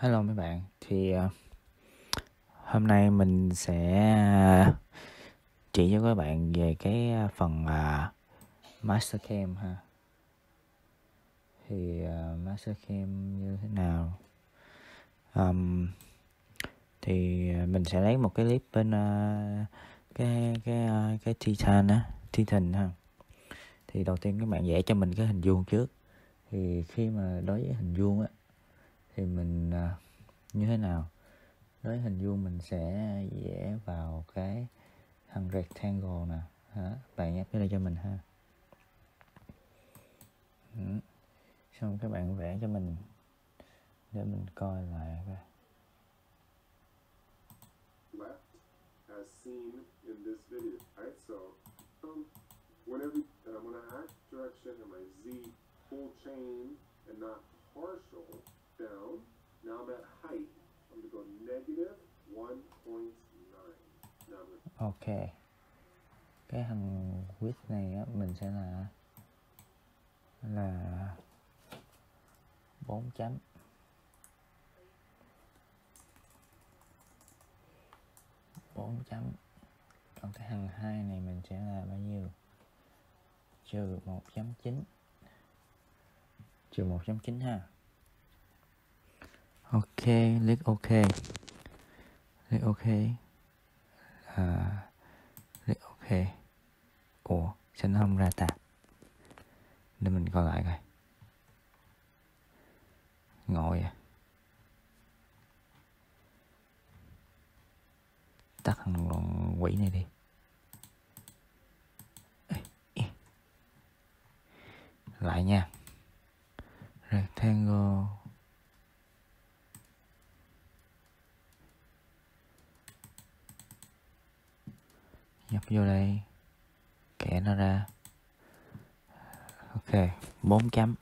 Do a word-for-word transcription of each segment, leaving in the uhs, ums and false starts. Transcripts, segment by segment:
Hello mấy bạn, thì uh, hôm nay mình sẽ uh, chỉ cho các bạn về cái phần uh, Mastercam ha. Thì uh, Mastercam như thế nào? Um, thì mình sẽ lấy một cái clip bên uh, cái cái uh, cái Titan á, Titan ha. Thì đầu tiên các bạn vẽ cho mình cái hình vuông trước. Thì khi mà đối với hình vuông á, thì mình uh, như thế nào? Đối với hình vuông mình sẽ vẽ vào cái thằng rectangle nè hả? Bạn nhắc cái đây cho mình ha. Ừ. Xong các bạn vẽ cho mình để mình coi lại coi. As seen in this video, right? So, um, whenever and I'm gonna act direction and my Z full chain and not partial down. Now I'm at height. I'm gonna go negative one point nine. Now I'm gonna... Ok. Cái thằng width này á, mình sẽ là là bốn chấm. bốn chấm. Còn cái thằng hai này mình sẽ là bao nhiêu? Trừ một chấm chín. Trừ một chấm chín ha. Ok, click ok. Click ok. À, click ok. Ủa, sao nó không ra ta? Để mình coi lại coi. Ngồi à. Tắt thằng quỷ này đi. Lại nha. Rectangle. Nhập vô đây. Kẻ nó ra. Ok, bốn chấm.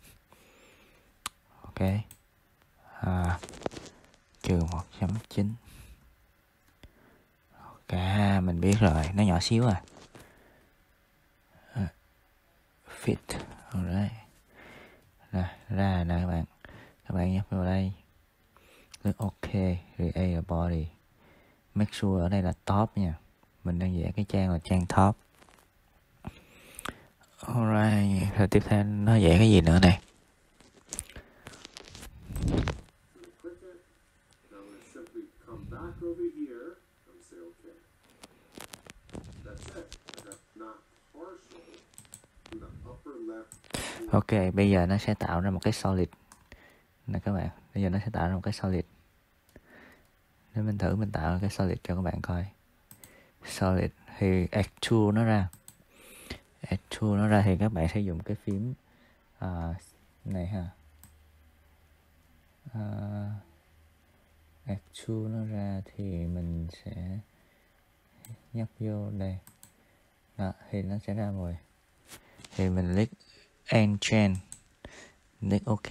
Ok. À, trừ một chấm chín. Ok, mình biết rồi, nó nhỏ xíu à. à fit. Alright. Rồi, ra nè các bạn. Các bạn nhấp vào đây. Click ok, rồi A là body. Make sure ở đây là top nha. Mình đang vẽ cái trang là trang top. Alright, rồi tiếp theo nó vẽ cái gì nữa này? Ok, bây giờ nó sẽ tạo ra một cái solid nè các bạn. Bây giờ nó sẽ tạo ra một cái solid. Để mình thử mình tạo cái solid cho các bạn coi. Solid thì extrude nó ra. Extrude nó ra thì các bạn sẽ dùng cái phím uh, này ha. Uh, extrude nó ra thì mình sẽ nhấp vô đây. Đó, thì nó sẽ ra rồi. Thì mình click end chain. Click ok.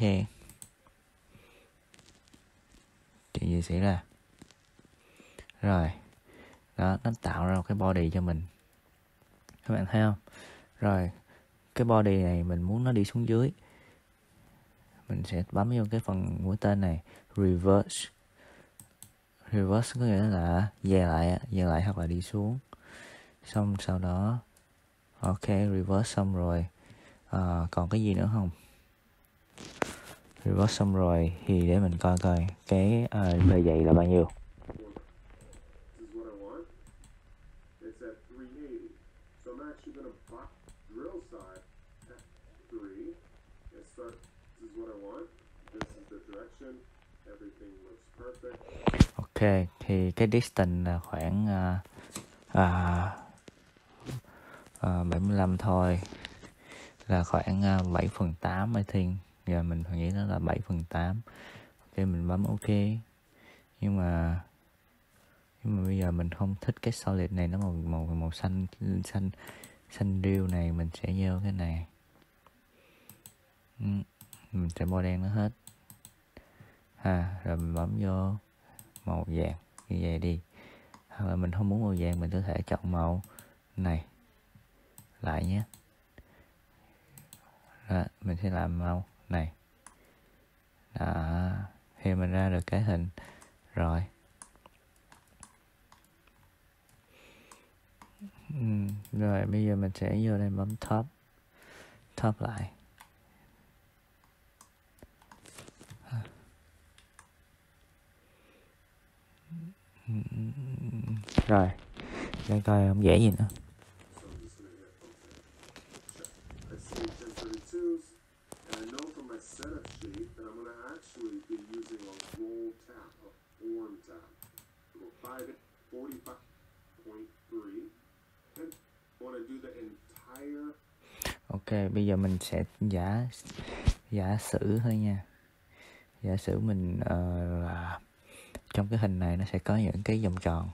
Chuyện gì xảy ra? Rồi. Đó, nó tạo ra một cái body cho mình. Các bạn thấy không? Rồi, cái body này mình muốn nó đi xuống dưới. Mình sẽ bấm vô cái phần mũi tên này, reverse. Reverse có nghĩa là về lại, về lại hoặc là đi xuống. Xong sau đó, ok, reverse xong rồi. À, còn cái gì nữa không? Reverse xong rồi thì để mình coi coi cái uh, bề dày là bao nhiêu. Ok, thì cái distance là khoảng uh, uh, uh, bảy mươi lăm thôi, là khoảng uh, bảy phần tám I think. Giờ mình nghĩ nó là bảy phần tám. Ok, mình bấm ok. Nhưng mà nhưng mà bây giờ mình không thích cái solid này, nó màu màu màu xanh xanh xanh riêu này, mình sẽ vô cái này. Ừ, mình sẽ màu đen nó hết ha, rồi mình bấm vô màu vàng như vậy đi. Hoặc là mình không muốn màu vàng, mình có thể chọn màu này lại nhé. Đó, mình sẽ làm màu này. Đó, thì mình ra được cái hình rồi. uhm, rồi bây giờ mình sẽ vô đây bấm top top lại. Rồi để coi không vẽ gì nữa. Ok, bây giờ mình sẽ giả giả sử thôi nha. Giả sử mình uh, là trong cái hình này nó sẽ có những cái vòng tròn.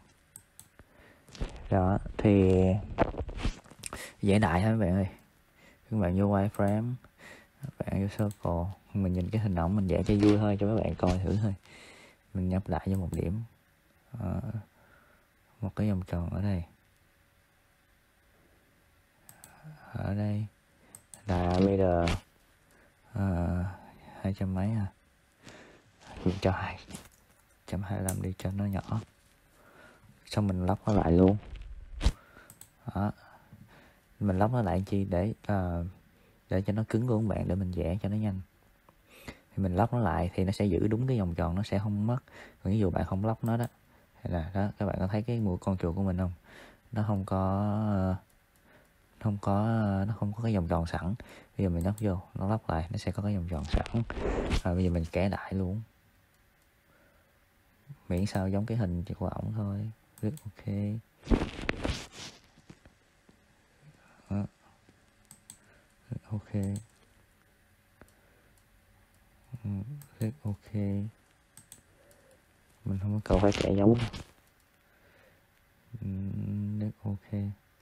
Đó thì giải đại thôi các bạn ơi. Các bạn vô wireframe, các bạn vô circle, mình nhìn cái hình ổng mình vẽ cho vui thôi, cho các bạn coi thử thôi. Mình nhập lại cho một điểm, à, một cái vòng tròn ở đây, ở đây là meter uh, hai trăm mấy à, mình cho hai trăm hai mươi lăm đi cho nó nhỏ, xong mình lắp nó lại luôn. Đó, mình lắp nó lại chi để uh, để cho nó cứng của các bạn, để mình vẽ cho nó nhanh. Thì mình lắp nó lại thì nó sẽ giữ đúng cái vòng tròn, nó sẽ không mất. Còn ví dụ bạn không lắp nó đó, hay là đó, các bạn có thấy cái mũi con chuột của mình không? Nó không có không có nó không có cái vòng tròn sẵn. Bây giờ mình nhấp vô, nó lắp lại, nó sẽ có cái vòng tròn sẵn. Rồi bây giờ mình kẻ đại luôn, miễn sao giống cái hình của ổng thôi. Click ok. Đó. Ok. Click ok. Mình không có cầu phải kẻ giống. Click ok.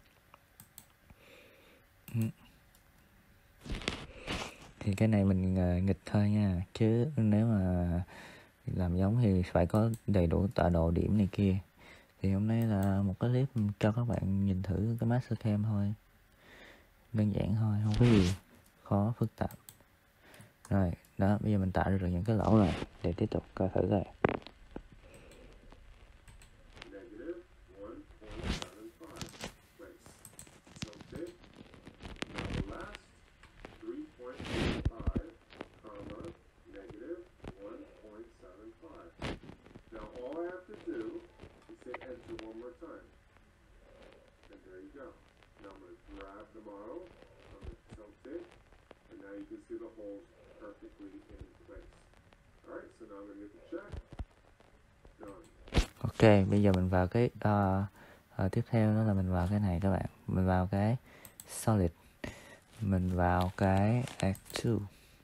Thì cái này mình nghịch thôi nha, chứ nếu mà làm giống thì phải có đầy đủ tọa độ điểm này kia. Thì hôm nay là một cái clip cho các bạn nhìn thử cái Mastercam thôi, đơn giản thôi, không có gì khó phức tạp. Rồi đó, bây giờ mình tạo ra được những cái lỗ rồi, để tiếp tục coi thử rồi. Ok, bây giờ mình vào cái uh, uh, tiếp theo đó là mình vào cái này các bạn, mình vào cái solid, mình vào cái add two.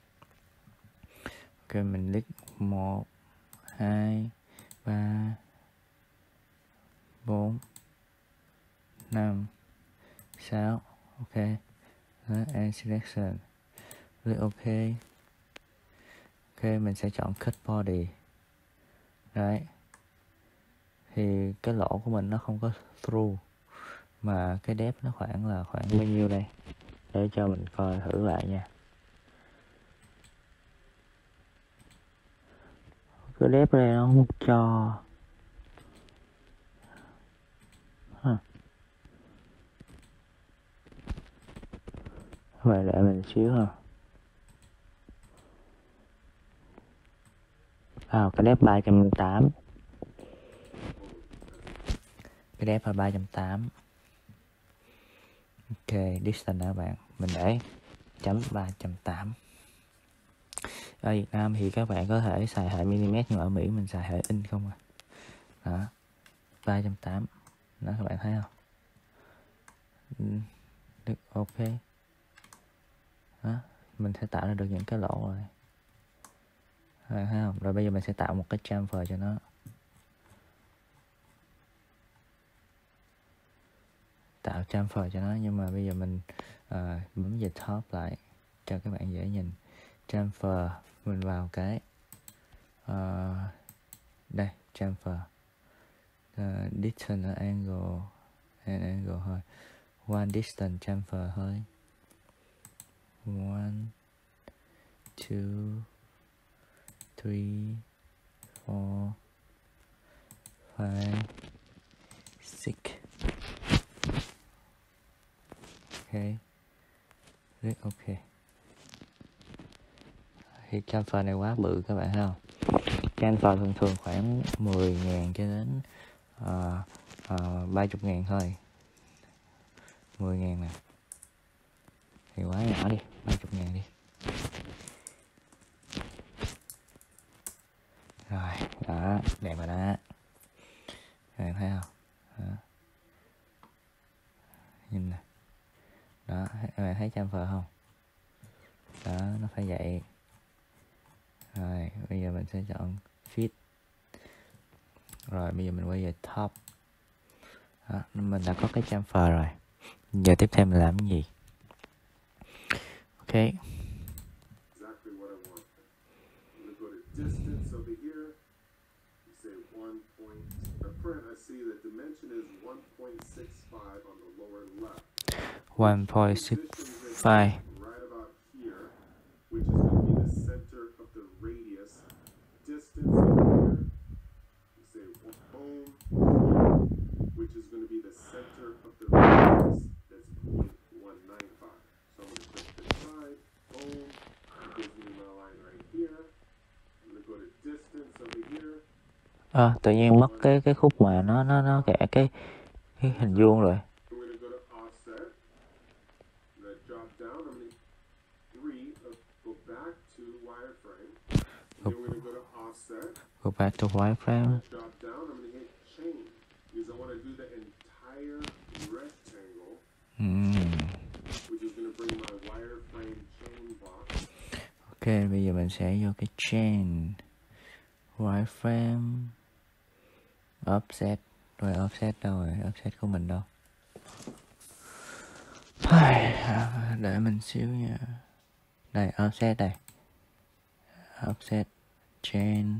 Ok, mình click một, hai, ba, bốn, năm, sáu. Ok, đó, and selection. Click ok. Ok, mình sẽ chọn cut body. Đấy, thì cái lỗ của mình nó không có through, mà cái depth nó khoảng là khoảng bao nhiêu đây, để cho mình coi thử lại nha. Cái depth đây nó không cho. Huh. Vậy để mình xíu ha. À, cái depth ba trăm tám. Cái depth là ba trăm tám. Ok, distance các bạn, mình để chấm ba trăm tám. Ở Việt Nam thì các bạn có thể xài hệ mm, nhưng ở Mỹ mình xài hệ inch không à. Đó, ba trăm tám. Đó, các bạn thấy không? Được, ok. Đó, mình sẽ tạo ra được những cái lỗ rồi. Các bạn thấy không? Rồi bây giờ mình sẽ tạo một cái chamfer cho nó. Tạo chamfer cho nó, nhưng mà bây giờ mình uh, bấm về top lại cho các bạn dễ nhìn. Chamfer, mình vào cái uh, đây, chamfer, uh, distance angle and angle thôi, one distance chamfer thôi, one, two, three, four, five, six. Ok, rất ok. Thì chamfer này quá bự các bạn thấy không? Chamfer thường thường khoảng mười ngàn cho đến uh, uh, ba mươi ngàn thôi. Mười ngàn nè. Thì quá nhỏ đi, ba mươi ngàn đi. Rồi, đó, đẹp rồi đó. Các bạn thấy không? Đó. Nhìn nè. Đó, các bạn thấy chamfer không? Đó, nó phải vậy. Rồi, bây giờ mình sẽ chọn fit. Rồi, bây giờ mình quay về top. Đó, mình đã có cái chamfer rồi. Giờ tiếp theo mình làm cái gì? Ok. Exactly what I want. I'm going to go to distance over here. You say one point. The print, I see the dimension is one point six five on the lower left. one point six five. Right about here, which is going to be the center of the radius. Distance over here. You say boom, which is going to be the center of the radius. That's zero point one nine five. So I'm going to click this side. Boom. It gives me my line right here. I'm going to go to distance over here. À, tự nhiên mất cái cái khúc mà nó nó nó kẻ cái cái hình vuông rồi. I'm going to go to offset. I'm going to drop down. I'm going to three go back to wireframe. And then we're going to go to offset. Go back to wireframe. Drop down. I'm going to hit chain because I want to do the entire rectangle, Mm. which is going to bring my wireframe chain box. Ok, bây giờ mình sẽ vô cái chain, wireframe, offset. Rồi offset đâu rồi? Offset của mình đâu? Để mình xíu nha. Đây, offset đây. Offset, chain.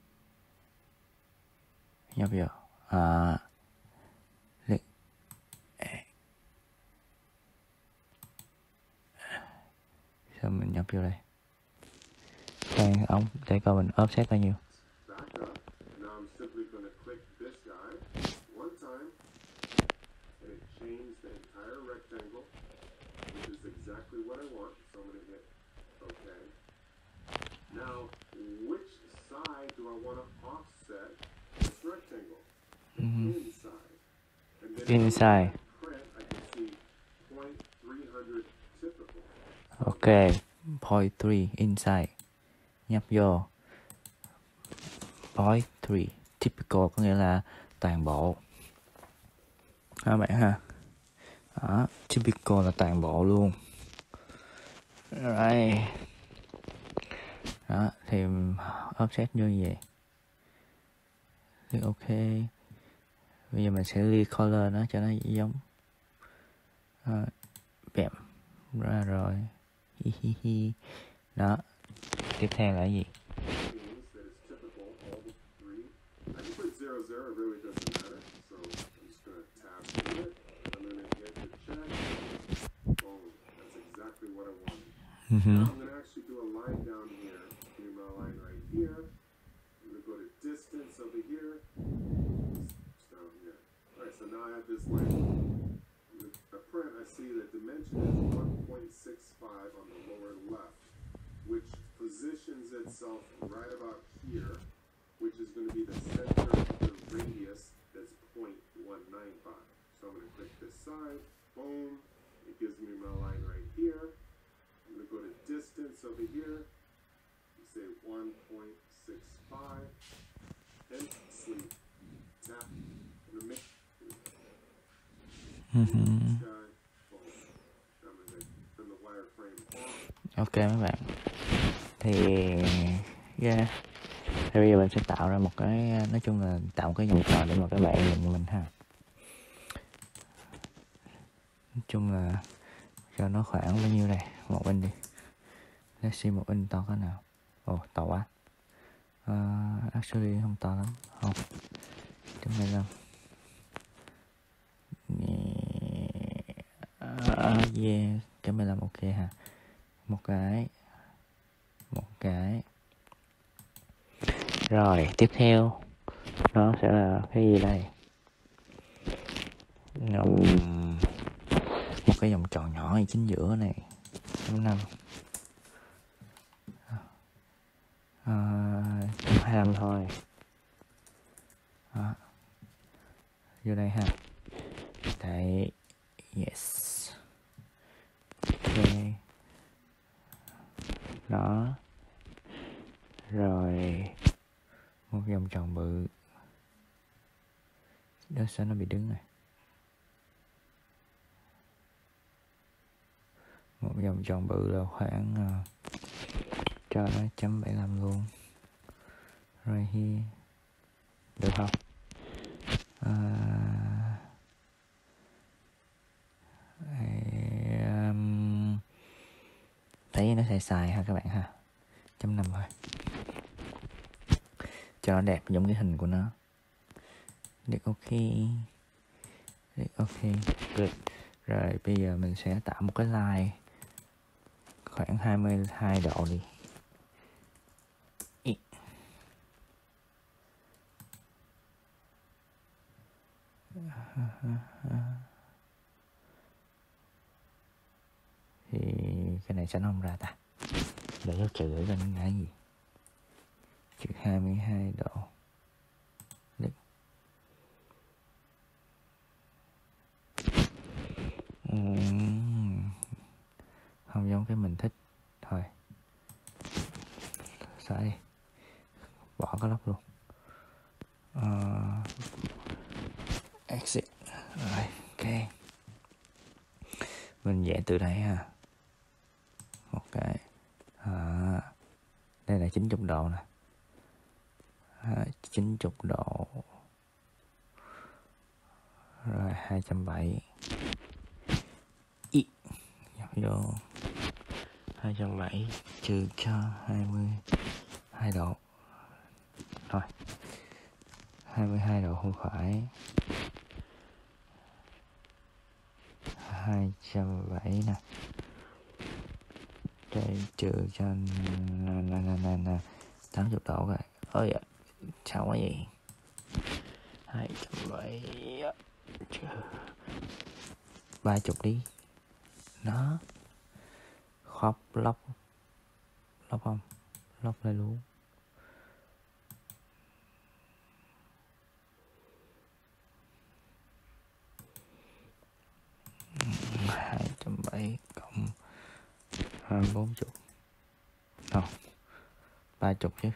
Nhập vô. À. Sao mình nhập vô đây? Đây, ông để coi mình offset bao nhiêu. Exactly what I want, so I'm going to hit OK. Now, which side do I want to offset this rectangle? Mm-hmm. Inside. And then Inside. Print, I can see point three hundred typical. Ok, point three inside. Nhấp vô. point three typical có nghĩa là toàn bộ. Các bạn ha. Đó, typical là toàn bộ luôn. Rồi. Đó, thì offset vô như vậy. Thì ok. Bây giờ mình sẽ lia color nó cho nó giống. À, bẹp ra rồi. Hi hi hi. Đó. Tiếp theo là cái gì? Mm-hmm. Now I'm going to actually do a line down here. Give me my line right here. I'm going to go to distance over here. It's down here. Alright, so now I have this line. The print, I see the dimension is one point six five on the lower left, which positions itself right about here, which is going to be the center of the radius that's zero point one nine five. So I'm going to click this side. Boom. It gives me my line right here. I'm going to go to distance over here. You say one point six five. And sleep. Tap. I'm going to make Mm-hmm. Ok mấy bạn. Thì yeah. Thì bây giờ mình sẽ tạo ra một cái, nói chung là tạo một cái dòng tròn để mà các bạn nhìn cho mình ha. Nói chung là cho nó khoảng bao nhiêu đây? Một inch đi. Let's see một inch to cái nào. Ồ, oh, to quá. Uh, actually không to lắm. Không. Chấm hai mươi lăm. Uh, yeah, chấm hai mươi lăm ok ha. Một cái. Một cái. Rồi tiếp theo nó sẽ là cái gì đây? Uhm, một cái vòng tròn nhỏ ở chính giữa này, chấm năm, à, hai mươi lăm thôi. Đó. Vô đây ha. Đấy, yes. Ok. Đó. Rồi một vòng tròn bự. Đó sao nó bị đứng này? Một vòng tròn bự là khoảng uh, cho nó chấm bảy mươi lăm luôn. Rồi here. Được không? À, um, thấy nó xài xài ha các bạn ha. Chấm năm thôi. Cho nó đẹp giống cái hình của nó. Được ok. Được ok. Good. Rồi bây giờ mình sẽ tạo một cái line khoảng hai mươi hai độ đi. Ý. Thì cái này sẽ nó không ra ta. Để nó trừ ở bên cái gì? Trừ hai mươi hai độ. Được. Uhm. Không giống cái mình thích. Thôi xóa đi. Bỏ cái lóc luôn. uh, Exit. Rồi ok. Mình vẽ từ đây ha. Một cái à, đây là chín mươi độ nè. À, chín mươi độ. Rồi hai trăm bảy mươi. Ý. Nhập vô hai trăm bảy mươi trừ cho hai mươi hai độ. Rồi hai mươi hai độ không phải, hai trăm bảy mươi nè. Đây trừ cho nè nè nè nè nè tám mươi độ rồi. Ơi à, sao quá vậy? hai trăm bảy mươi trừ ba mươi đi. Đó. Khóc lóc. Lóc không? Lóc lại luôn. hai trăm bảy mươi cộng hai mươi bốn chục. Không. ba mươi chứ.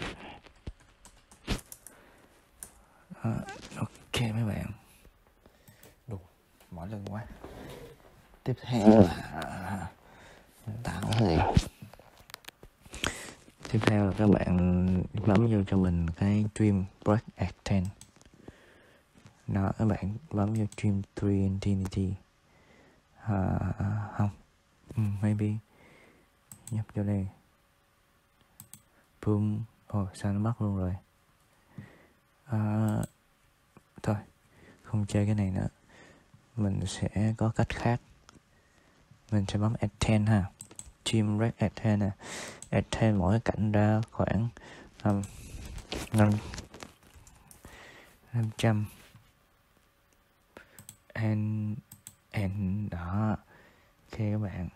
À, ok mấy bạn. Đủ mỏi lưng quá. Tiếp theo là tạo cái gì? Tiếp theo là các bạn bấm vô cho mình cái Dream Break at ten. Đó, các bạn bấm vô Dream three Infinity. À, không. Mm, maybe. Nhấp vô đây. Boom. Ồ, oh, sao nó mất luôn rồi. À, thôi, không chơi cái này nữa. Mình sẽ có cách khác. Mình sẽ bấm at ten ha. Dream Break at ten nè. At ten mỗi cảnh ra khoảng um, năm trăm. And, and đó. Ok các bạn.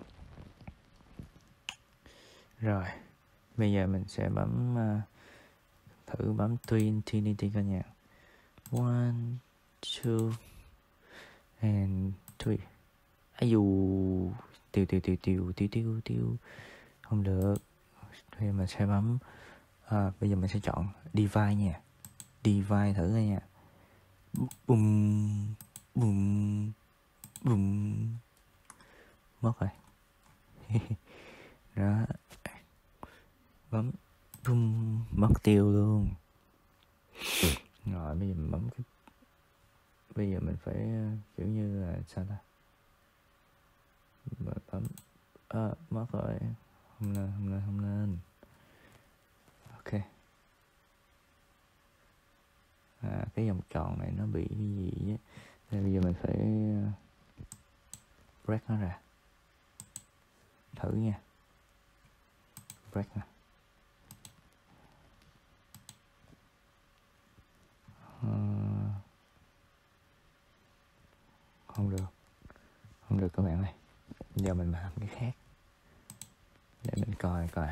Rồi bây giờ mình sẽ bấm uh, thử bấm three Infinity coi nha. One, two and three. Ai dù tiêu tiêu tiêu tiêu tiêu tiêu tiêu không được. Thì mình sẽ bấm à, bây giờ mình sẽ chọn divide nha. Divide thử coi nha. Bùm bùm bùm. Mất rồi. Đó. Bấm bùm. Mất tiêu luôn. Rồi bây giờ mình bấm cái. Bây giờ mình phải kiểu như là sao ta. Mình bấm à, mất rồi. Không nên không nên không nên. Ok. À, cái vòng tròn này nó bị cái gì á. Nên bây giờ mình phải break nó ra. Thử nha. Break nè. uh, không được, không được các bạn ơi. Giờ mình làm cái khác để mình coi coi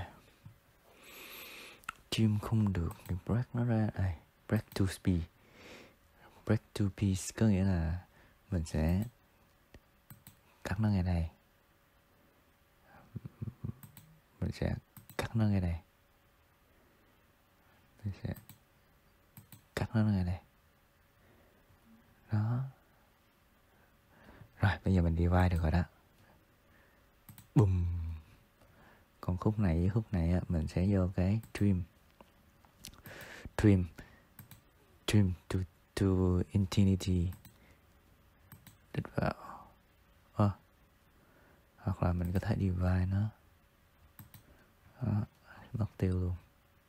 trim không được thì break nó ra đây, break to speed, break to piece có nghĩa là mình sẽ cắt nó ngay đây, mình sẽ cắt nó ngay đây, mình sẽ cắt nó ngay đây đó. Rồi bây giờ mình divide được rồi đó, bùm. Còn khúc này với khúc này á, mình sẽ vô cái trim, trim, trim to to infinity, đít vào, à, hoặc là mình có thể divide nó, đó, mất tiêu luôn,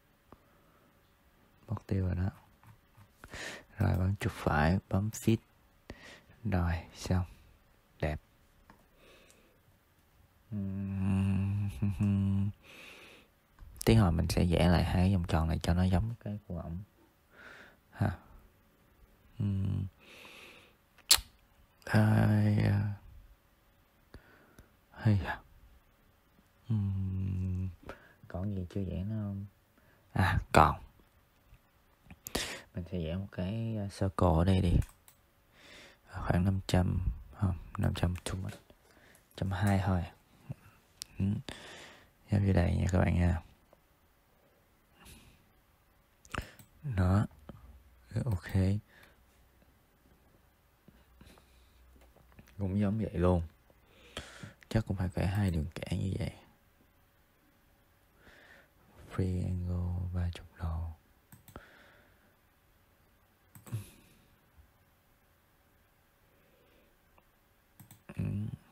mất tiêu rồi đó. Rồi bấm chuột phải, bấm fit, rồi xong, đẹp. Tí hồi mình sẽ vẽ lại hai vòng tròn này cho nó giống cái của ổng ha. Uhm. Ai, hay à. Uhm. Còn gì chưa vẽ nữa không? À còn mình sẽ vẽ một cái circle ở đây đi, khoảng năm trăm, không, năm trăm too much, một trăm hai mươi thôi. Uhm. Giống như đây nha các bạn nha. Đó, ok, cũng giống vậy luôn, chắc cũng phải vẽ hai đường kẻ như vậy. Free angle ba mươi độ. Ừ.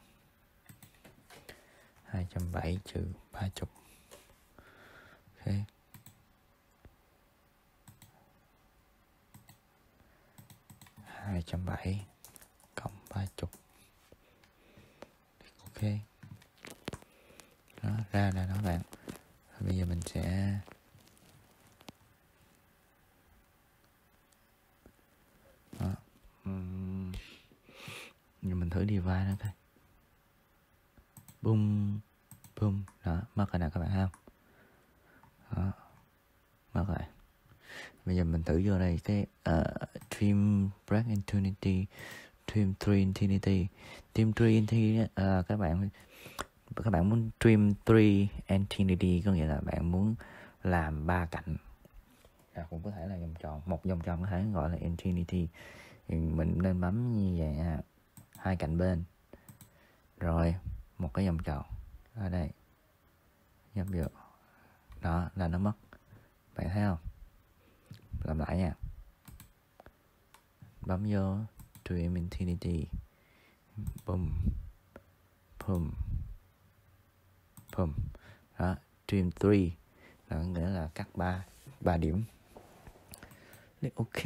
hai trăm bảy mươi trừ ba mươi. Ok. hai trăm bảy mươi cộng ba mươi. Ok. Đó, ra là đó bạn. Rồi bây giờ mình sẽ đó. Uhm. Giờ mình thử divide nó coi. Boom, boom. Đó, mất rồi nè các bạn thấy không? Đó, mất rồi. Bây giờ mình thử vô đây cái uh, trim break infinity, trim three infinity, trim three infinity uh, các bạn các bạn muốn trim three infinity có nghĩa là bạn muốn làm ba cạnh, à, cũng có thể là vòng tròn, một vòng tròn có thể gọi là infinity, thì mình nên bấm như vậy ha, hai cạnh bên, rồi một cái vòng tròn ở đây, nhấp vô, đó là nó mất, bạn thấy không? Làm lại nha, bấm vô trim infinity, boom, boom, boom, đó, trim three là nghĩa là cắt ba ba điểm. Ok,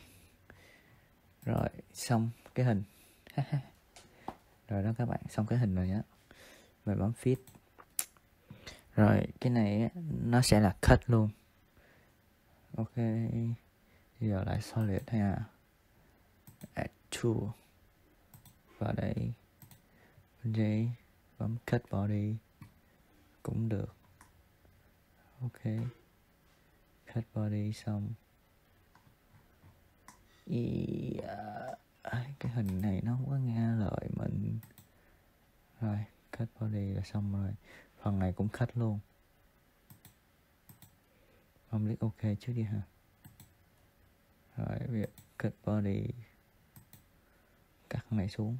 rồi xong cái hình. Rồi đó các bạn, xong cái hình rồi nhá, mình bấm fit. Rồi cái này nó sẽ là cut luôn. Ok, bây giờ lại solid ha, add tool vào đây, bên đây bấm cut body cũng được. Ok, cut body xong. Yeah. Cái hình này nó không có nghe lời mình. Rồi cut body là xong rồi, phần này cũng cut luôn. Bấm click ok trước đi ha. Rồi bây giờ cut body, cắt cái này xuống.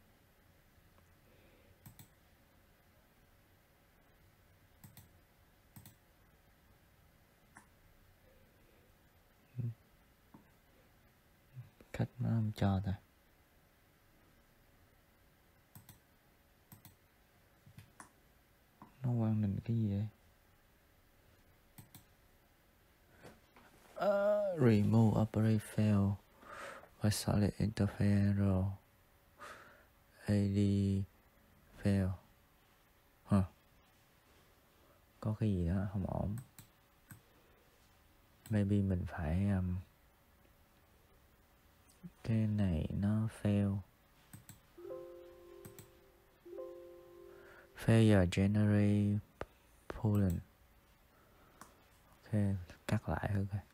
Cắt nó không cho ta. Nó quăng mình cái gì vậy? Uh, remove operate fail và solid interference a đê fail. Huh. Có cái gì đó không ổn. Maybe mình phải um, cái này nó fail. Failure generate pollen. Ok, cắt lại thử coi.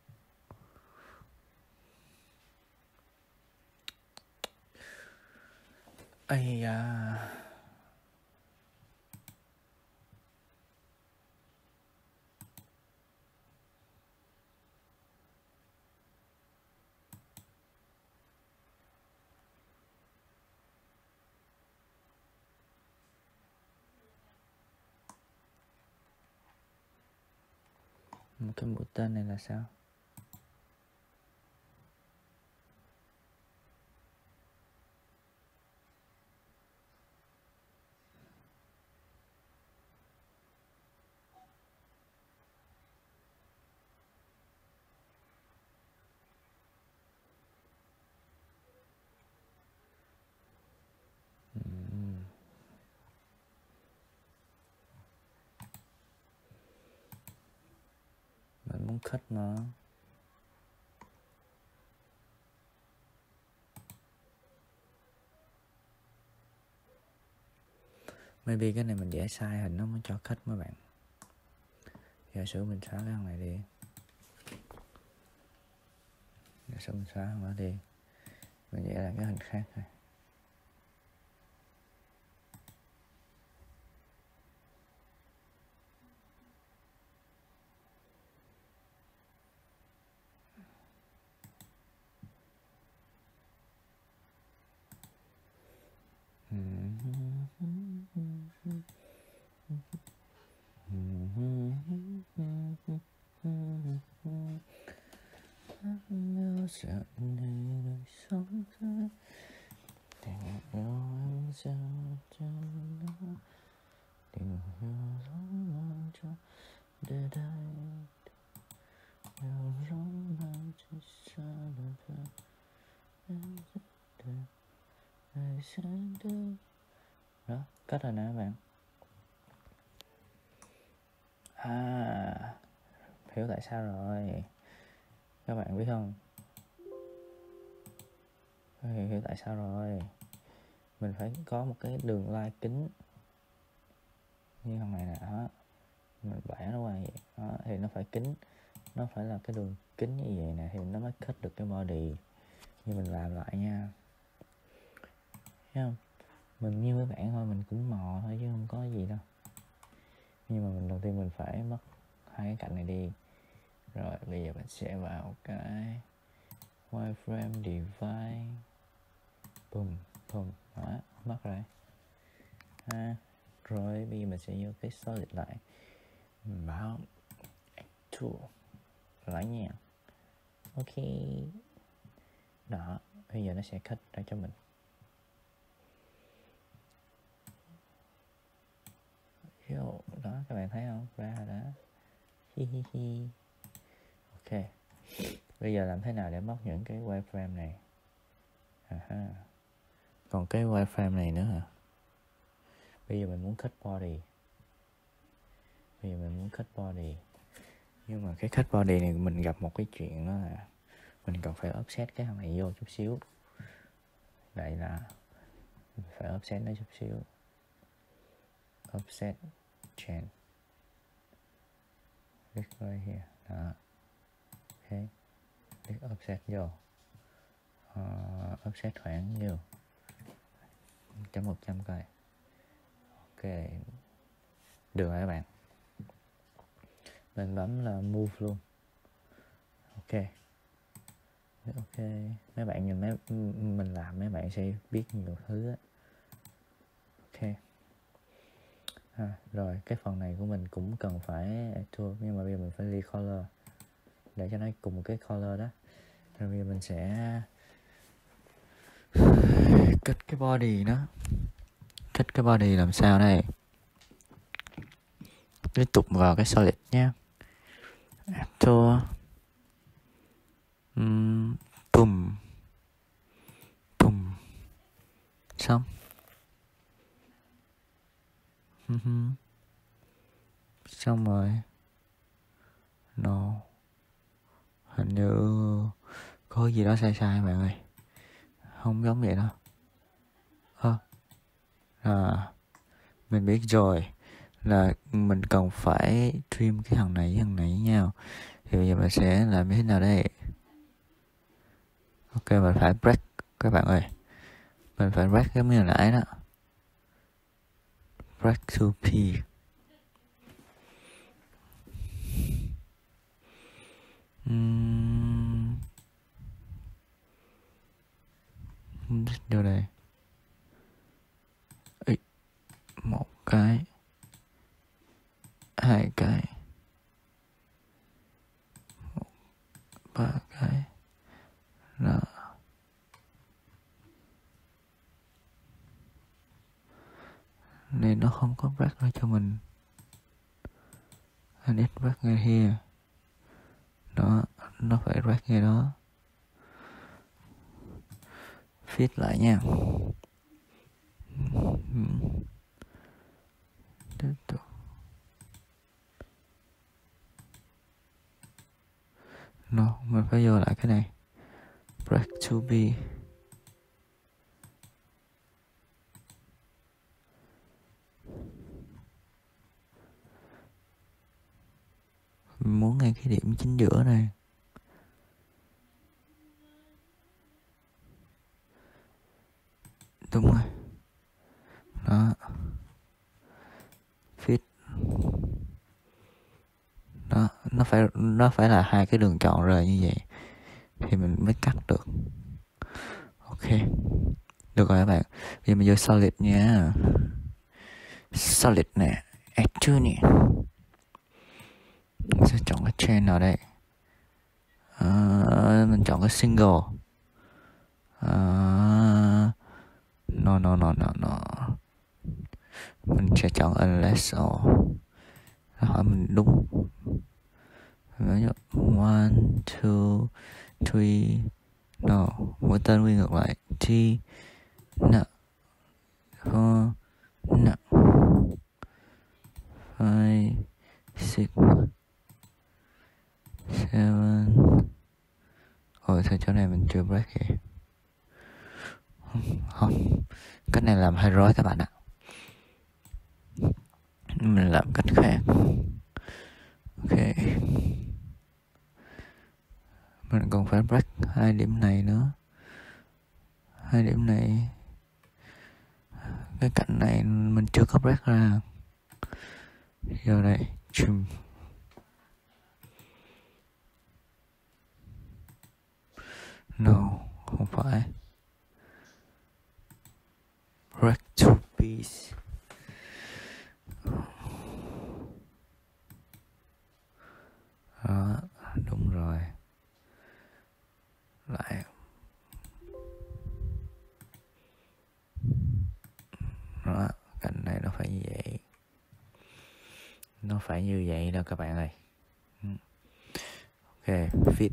Ây da. Một cái mũi tên này là sao? Mình muốn cut nó. Maybe cái này mình vẽ sai hình nó mới cho cut mấy bạn. Giả sử mình xóa cái thằng này đi. Giả sử mình xóa thằng đó đi. Mình vẽ lại cái hình khác thôi. Đó, cắt rồi nè các bạn. À, hiểu tại sao rồi. Các bạn biết không? Hiểu, hiểu tại sao rồi. Mình phải có một cái đường line kính như thằng này nè, đó. Mình vẽ nó qua vậy đó, thì nó phải kính, nó phải là cái đường kính như vậy nè thì nó mới cut được cái body. Như mình làm lại nha, thấy không? Mình như mấy bạn thôi, mình cũng mò thôi chứ không có gì đâu. Nhưng mà mình đầu tiên mình phải mất hai cái cạnh này đi. Rồi bây giờ mình sẽ vào cái wireframe divide, boom boom, đó, mất rồi. À, rồi bây giờ mình sẽ vô cái solid lại, mình bảo tool lại nha. Ok, đó, bây giờ nó sẽ cut ra cho mình. Yo, đó các bạn thấy không, ra rồi đó. Hi hi hi. Ok, bây giờ làm thế nào để mất những cái wireframe này? Aha. Còn cái wireframe này nữa hả? Bây giờ mình muốn cut body. Bây giờ mình muốn cut body. Nhưng mà cái cut body này mình gặp một cái chuyện đó là mình cần phải offset cái thằng này vô chút xíu. Vậy là mình phải offset nó chút xíu. Offset chain. Click right here. Đó. Ok. Click offset vô. Uh, offset khoảng vô. Chấm một trăm coi. Ok. Được rồi các bạn. Mình bấm là move luôn. Ok. Ok. Mấy bạn nhìn mấy mình làm mấy bạn sẽ biết nhiều thứ á. Ok. À, rồi cái phần này của mình cũng cần phải tool, nhưng mà bây giờ mình phải recolor để cho nó cùng cái color đó. Rồi bây giờ mình sẽ cắt cái body nó. Cắt cái body làm sao đây? Tiếp tục vào cái solid nhé. Tool. Um, boom. Boom. Xong. Uh-huh. Xong rồi. No. Hình như có gì đó sai sai bạn ơi. Không giống vậy đâu. Ơ à, mình biết rồi, là mình cần phải trim cái thằng này với thằng này với nhau. Thì bây giờ mình sẽ làm như thế nào đây? Ok, mình phải break các bạn ơi. Mình phải break giống như hồi nãy đó. Break to P. Uhm... Điều này. Ý, một cái, hai cái, một, ba cái. Đó. Nên nó không có break ra cho mình. I need break ngay here. Đó, nó phải break ngay đó. Fit lại nha. Tiếp tục. No, mình phải vô lại cái này. Break to be. Mình muốn ngay cái điểm chính giữa này. Đúng rồi. Đó. Fit. Đó, nó phải nó phải là hai cái đường chọn rời như vậy thì mình mới cắt được. Ok. Được rồi các bạn. Bây giờ mình vô solid nha. Solid nè. Add to nè. Mình sẽ chọn cái chain nào đây? À, mình chọn cái single. À, no no no no no. Mình sẽ chọn unless or. Nó hỏi mình đúng. One, two, three. No, mỗi tên quy ngược lại. T, no, four, no, five, six, seven. Ôi sao chỗ này mình chưa break kìa. Không, cách này làm hơi rối các bạn ạ. Mình làm cách khác. Ok. Mình còn phải break hai điểm này nữa. Hai điểm này. Cái cạnh này mình chưa có break ra. Giờ đây chùm. No, không phải. Break two piece. Đó, đúng rồi. Lại. Đó, cạnh này nó phải như vậy. Nó phải như vậy đâu các bạn ơi. Ok, fit.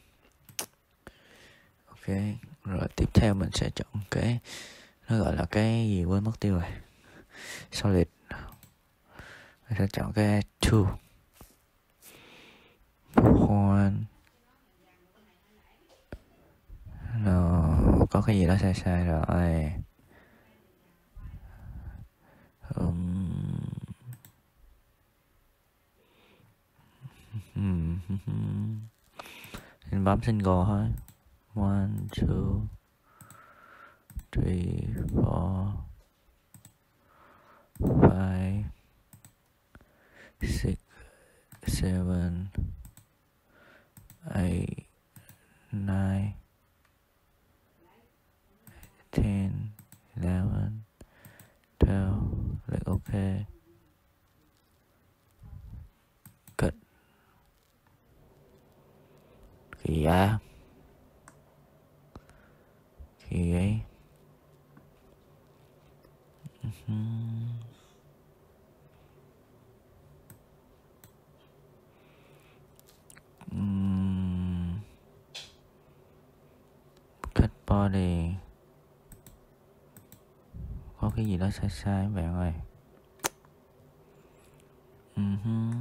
Ok, rồi tiếp theo mình sẽ chọn cái, nó gọi là cái gì quên mất tiêu rồi. Solid. Mình sẽ chọn cái two. One. No, có cái gì đó sai sai rồi. Um... Mình bấm single thôi. One, two, three, four, five, six, seven, eight, nine, ten, eleven, twelve. Like ok. Cất. Kỳ á. Kỳ ấy. uhm. Cut body. Có cái gì đó sai sai các bạn ơi. uh-huh.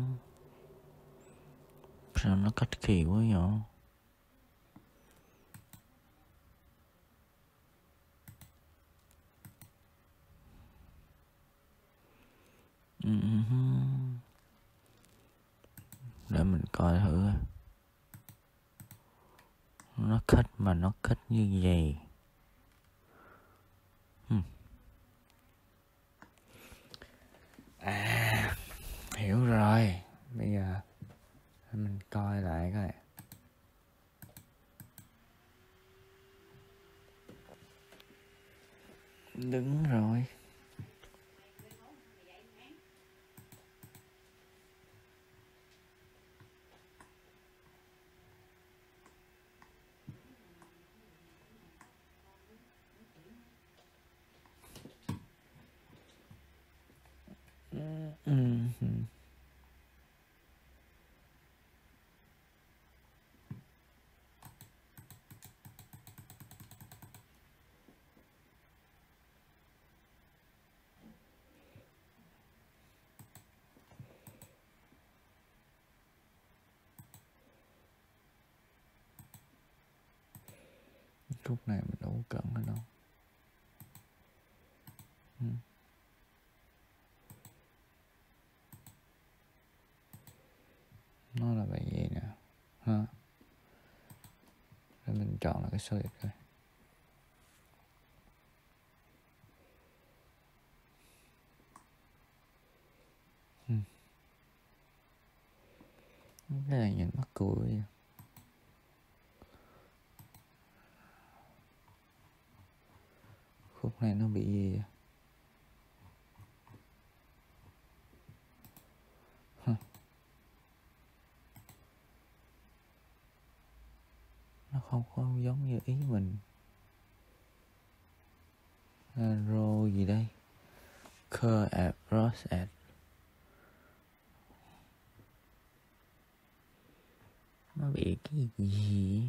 Sao nó cắt kỳ quá vậy? Để mình coi thử nó khích mà nó khích như gì. Hmm. À, hiểu rồi. Bây giờ mình coi lại coi. Đúng rồi. Mm-hmm. Khúc này mình đâu có cần nữa đâu. Ừ. Nó là bài gì nè ha? Để mình chọn là cái số liệt coi. Ừ. Cái này nhìn mắc cười vậy. Khúc này nó bị gì vậy? Hả? Nó không có giống như ý mình. Rô gì đây? Cur at Ross at. Nó bị cái gì?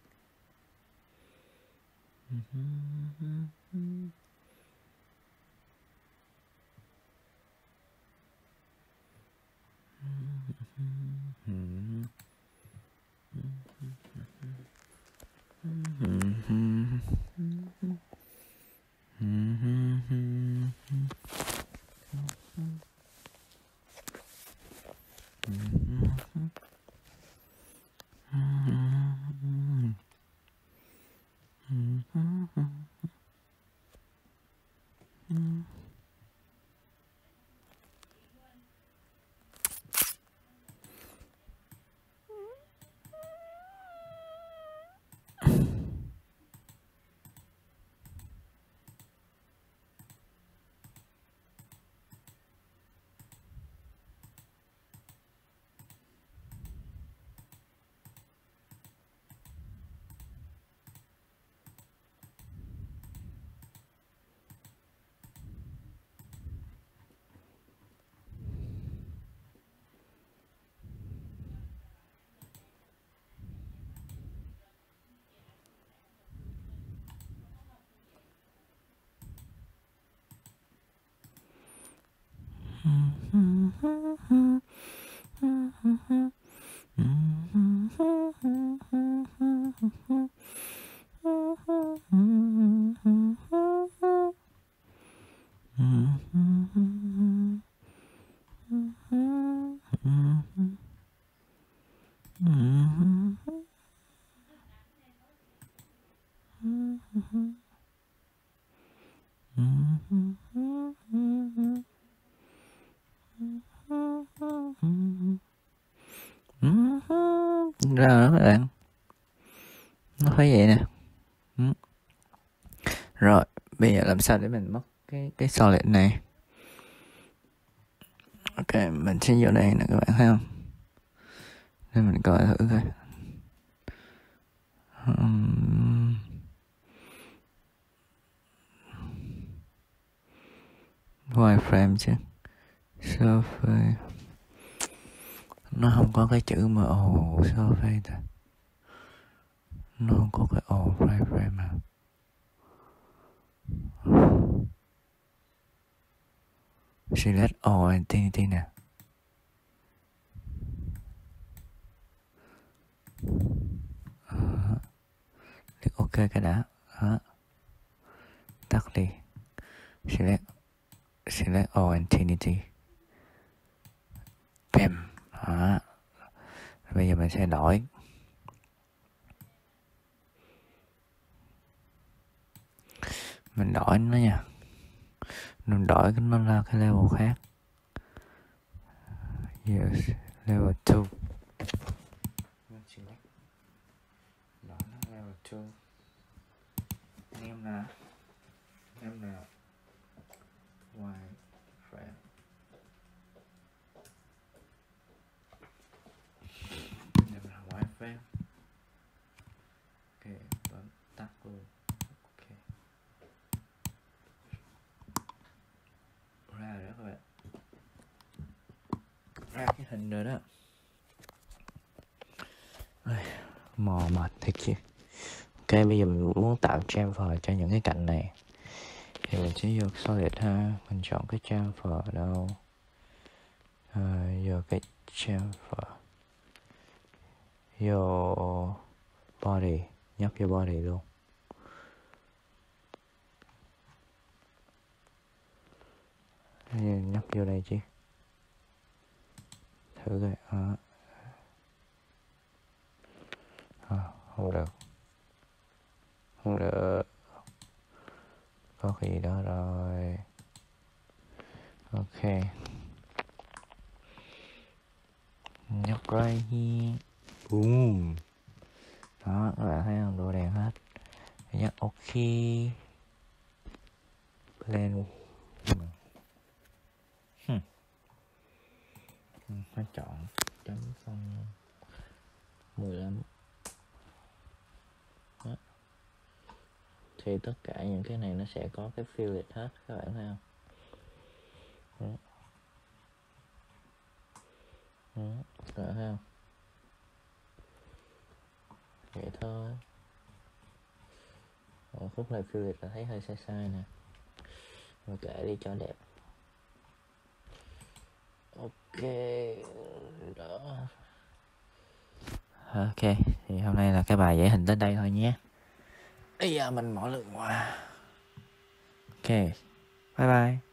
Ra đó các bạn, nó phải vậy nè. Ừ. Rồi bây giờ làm sao để mình mất cái cái solid này? Ok, mình sẽ vô đây nè các bạn thấy không? Để mình coi thử coi. Um... wireframe chứ. Surface. Nó không có cái chữ mà ồ oh, surface ta. Nó không có cái ồ oh, wireframe mà. Select all entity nè. Uh, ok cái đã. Uh, tắt đi. Select select all entity. Bây giờ mình sẽ đổi. Mình đổi nó nha. Mình đổi nó ra cái level khác. Yes, level two. Đổi nó level two. Anh em là em là white frame. Em là white frame. Ok, bấm tắt luôn. Ok. Ra rồi đó các bạn. Ra cái hình rồi đó. Mò mệt thiệt chứ. Ok, bây giờ mình muốn tạo chamfer cho những cái cạnh này thì mình sẽ vô solid ha, mình chọn cái chamfer ở đâu, à, vô cái chamfer, vô body, nhấp vô body luôn. Nhấp vô đây chứ, thử coi. À. À, không được, không được, có cái gì đó rồi. Ok, nhấp right here, boom. Đó, các bạn thấy không, đồ đèn hết. Nhấp ok, plan. Hmm. Phải chọn chấm phong mười lăm. Đó. Thì tất cả những cái này nó sẽ có cái fillet hết, các bạn thấy không? Đó. Đó. Các bạn thấy không? Vậy thôi. Ở khúc này fillet là thấy hơi sai sai nè, mà kệ đi cho đẹp. Ok đó. Ok, thì hôm nay là cái bài vẽ hình tới đây thôi nhé. Bây giờ mình mở lượt qua. Ok, bye bye.